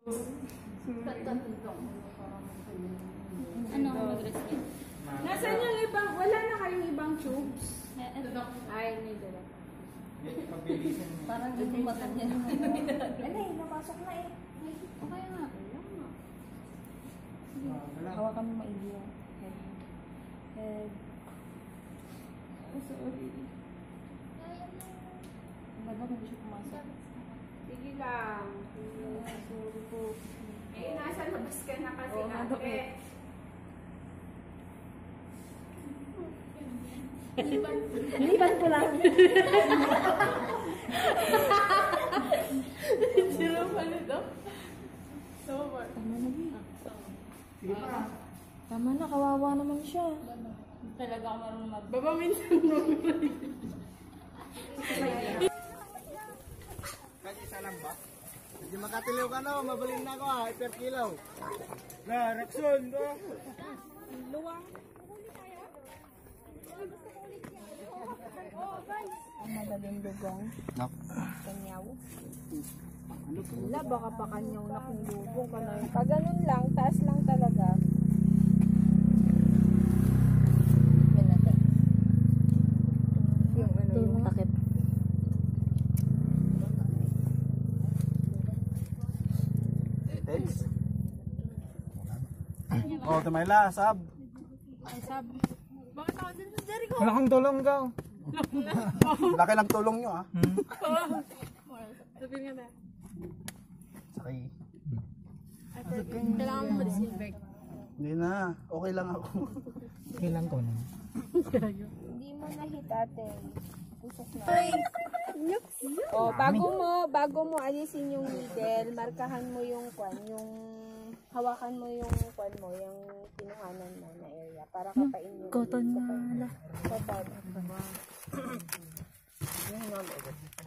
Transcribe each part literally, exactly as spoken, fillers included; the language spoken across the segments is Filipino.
Ano ang mag-rescue? Nasaan yung ibang, wala na kayong ibang tubes? Ay, hindi dala. Parang yung mata niya. Ano eh, napasok na eh. Okay nga. Hawakan mo maigi yung head. Head. Oh, sorry. Ba't ba hindi siya pumasok? Sige lang. Sorry po. Eh, nasa labas ka na kasi Oo, ate. eh. Liban ko lang. Sino pa nito? Sober. Tama na ba? Sige pa. Tama na, kawawa naman siya. Talaga ako marunong mag... Baba minsan mo. Kasi isa lang ba? Hindi makatiliw ka na, mabaling na ako ha, per kilo. Na, Rakson, do. Luwang. Ang madaling lugong. Nak. Kanyaw. Wala, baka pa kanyaw na kung lubong ka na. Pag ganun lang, taas lang talaga. Yan natin. Yung ano, yung takip. Thanks. Oh, Tamayla, sab. Ay, sabi. Bakit ako dyan sa Jericho? Malaking tulong ka. Laki ng tulong nyo, ha? Sabihin nga na. Sakay. Kailangan mo ma-disinfect. Hindi na, okay lang ako. Okay lang ko na. Hindi mo na-hit ate. Pusok na. Oh, bago mo, bago mo alisin yung needle, markahan mo yung kwan, yung hawakan mo yung kwan mo, yung kinuhanan mo na area para kapain mo. Cotton na. Cotton. Yung number.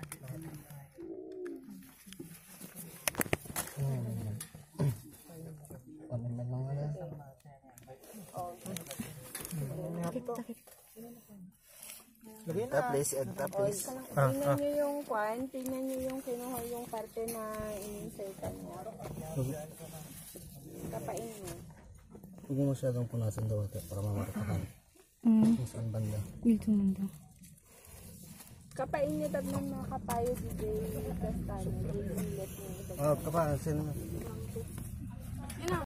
Enta please, enta please. Tingnan nyo yung kwan, tingnan nyo yung kinuha yung parte na in-insertan mo. Kapain mo. Huwag mo masyadong punasan daw ito para mamarakahan. Mm. Kung saan banda. Dito manda. Kapain nyo tab ng mga kapayo di J. Castano, J. Gillet nyo. Oh, kapasin mo.